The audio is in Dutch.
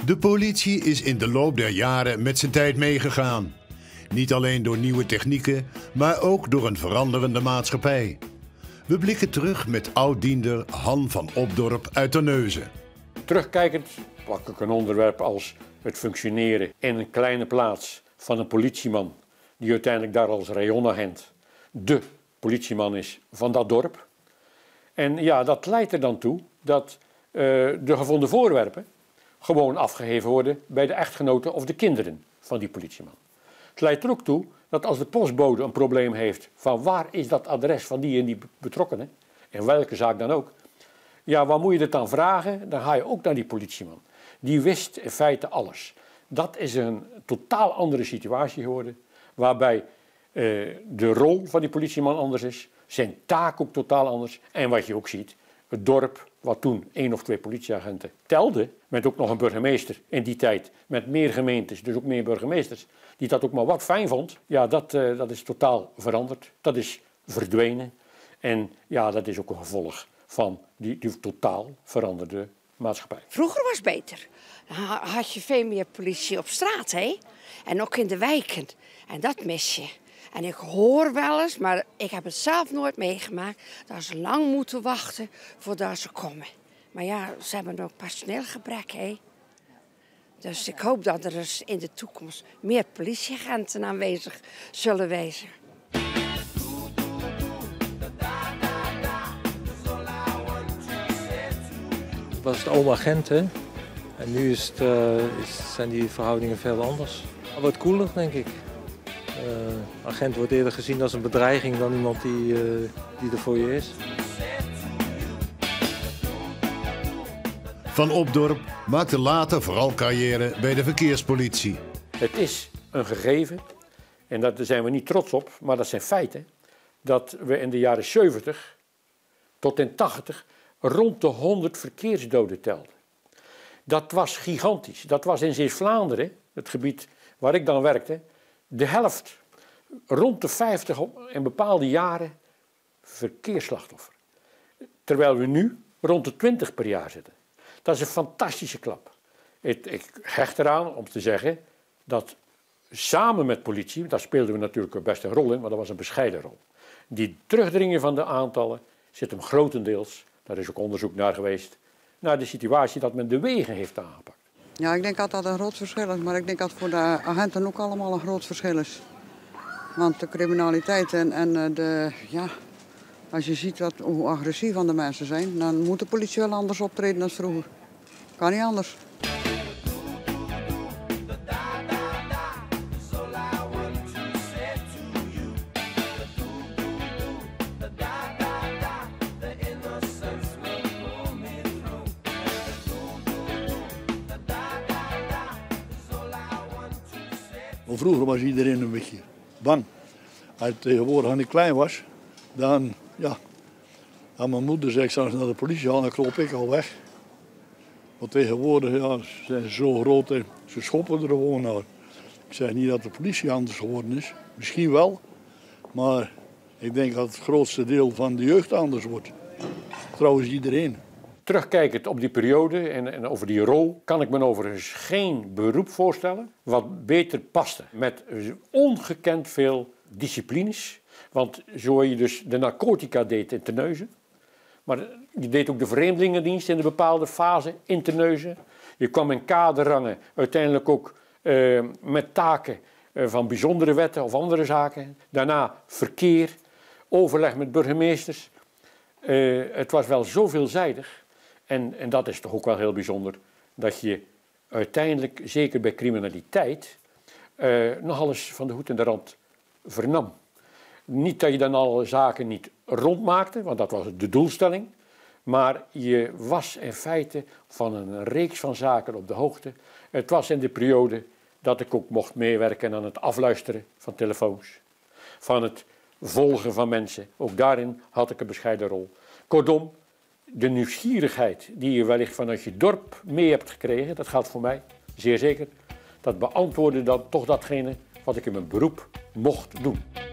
De politie is in de loop der jaren met zijn tijd meegegaan. Niet alleen door nieuwe technieken, maar ook door een veranderende maatschappij. We blikken terug met oud-diender Han van Obdorp uit Terneuzen. Terugkijkend pak ik een onderwerp als het functioneren in een kleine plaats van een politieman die uiteindelijk daar als rayonagent de politieman is van dat dorp. En ja, dat leidt er dan toe dat de gevonden voorwerpen gewoon afgegeven worden bij de echtgenoten of de kinderen van die politieman. Het leidt er ook toe dat als de postbode een probleem heeft van waar is dat adres van die en die betrokkenen, in welke zaak dan ook, ja, waar moet je het dan vragen? Dan ga je ook naar die politieman. Die wist in feite alles. Dat is een totaal andere situatie geworden, waarbij de rol van die politieman anders is, zijn taak ook totaal anders. En wat je ook ziet, het dorp, wat toen 1 of 2 politieagenten telde, met ook nog een burgemeester in die tijd, met meer gemeentes, dus ook meer burgemeesters, die dat ook maar wat fijn vond, ja, dat is totaal veranderd. Dat is verdwenen. En ja, dat is ook een gevolg van die totaal veranderde maatschappij. Vroeger was het beter. Dan had je veel meer politie op straat, hè? En ook in de wijken. En dat mis je. En ik hoor wel eens, maar ik heb het zelf nooit meegemaakt, dat ze lang moeten wachten voordat ze komen. Maar ja, ze hebben ook personeelgebrek, hè? Dus ik hoop dat er dus in de toekomst meer politieagenten aanwezig zullen wezen. Was het oma agenten en nu zijn die verhoudingen veel anders. Wat koeler, denk ik. Agent wordt eerder gezien als een bedreiging dan iemand die er voor je is. Van Obdorp maakte later vooral carrière bij de verkeerspolitie. Het is een gegeven, en daar zijn we niet trots op, maar dat zijn feiten, dat we in de jaren 70 tot in 80 rond de 100 verkeersdoden telden. Dat was gigantisch. Dat was in Zeeuws-Vlaanderen, het gebied waar ik dan werkte, de helft, rond de 50 in bepaalde jaren verkeersslachtoffer. Terwijl we nu rond de 20 per jaar zitten. Dat is een fantastische klap. Ik hecht eraan om te zeggen dat samen met politie, daar speelden we natuurlijk best een rol in, maar dat was een bescheiden rol. Die terugdringen van de aantallen zit hem grotendeels, daar is ook onderzoek naar geweest, naar de situatie dat men de wegen heeft aangepakt. Ja, ik denk dat dat een groot verschil is, maar ik denk dat het voor de agenten ook allemaal een groot verschil is. Want de criminaliteit als je ziet hoe agressief de mensen zijn, dan moet de politie wel anders optreden dan vroeger. Kan niet anders. Vroeger was iedereen een beetje bang. Als ik tegenwoordig als ik klein was, dan mijn moeder zegt straks naar de politie gaan, dan klop ik al weg. Want tegenwoordig zijn ze zo groot en ze schoppen er gewoon naar. Ik zeg niet dat de politie anders geworden is, misschien wel, maar ik denk dat het grootste deel van de jeugd anders wordt. Trouwens iedereen. Terugkijkend op die periode en over die rol kan ik me overigens geen beroep voorstellen wat beter paste. Met ongekend veel disciplines. Want zo je dus de narcotica deed in Terneuzen. Maar je deed ook de vreemdelingendienst in een bepaalde fase in Terneuzen. Je kwam in kaderrangen uiteindelijk ook met taken van bijzondere wetten of andere zaken. Daarna verkeer, overleg met burgemeesters. Het was wel zo veelzijdig. En dat is toch ook wel heel bijzonder, dat je uiteindelijk, zeker bij criminaliteit, nog alles van de hoed en de rand vernam. Niet dat je dan alle zaken niet rondmaakte, want dat was de doelstelling, maar je was in feite van een reeks van zaken op de hoogte. Het was in de periode dat ik ook mocht meewerken aan het afluisteren van telefoons, van het volgen van mensen. Ook daarin had ik een bescheiden rol. Kortom, de nieuwsgierigheid die je wellicht vanuit je dorp mee hebt gekregen, dat geldt voor mij, zeer zeker, dat beantwoordde dan toch datgene wat ik in mijn beroep mocht doen.